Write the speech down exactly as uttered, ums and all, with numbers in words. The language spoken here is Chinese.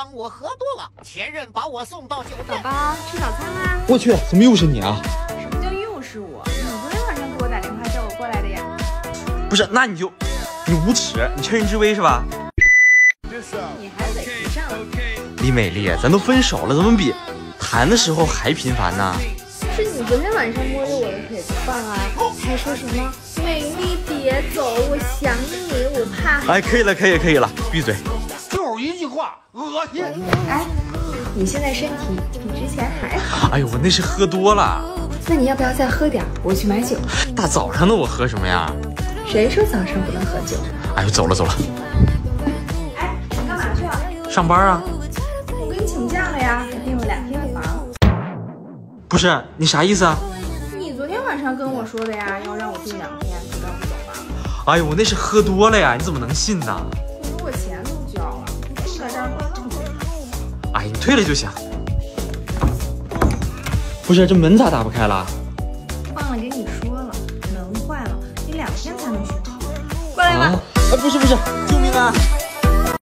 当我喝多了，前任把我送到酒店。 宝宝，吃早餐啦！ 我去，怎么又是你啊？ 什么叫又是我？你昨天晚上给我打电话叫我过来的呀。 不是，那你就你无耻，你趁人之危是吧？ 你还得时尚。 李美丽，咱都分手了，怎么比谈的时候还频繁呢？ 是你昨天晚上摸着我的腿不放啊，还说什么美丽别走，我想你，我怕。 哎，可以了，可以，可以了，闭嘴。 就是一句话，恶心。 哎，你现在身体比之前还好。 哎呦，我那是喝多了。 那你要不要再喝点？我去买酒。 大早上的我喝什么呀？ 谁说早上不能喝酒？ 哎呦，走了走了。 哎，你干嘛去啊？ 上班啊。 我给你请假了呀，还订了两天的房。 不是，你啥意思啊？ 你昨天晚上跟我说的呀，要让我订两天，不让我走吧？ 哎呦，我那是喝多了呀，你怎么能信呢？ 可是我钱都交了，住在这儿多正常。 哎，你退了就行。不是，这门咋打不开了？ 忘了跟你说了，门坏了，得两天才能修好。过来吧。 啊！哎，不是不是，救命啊！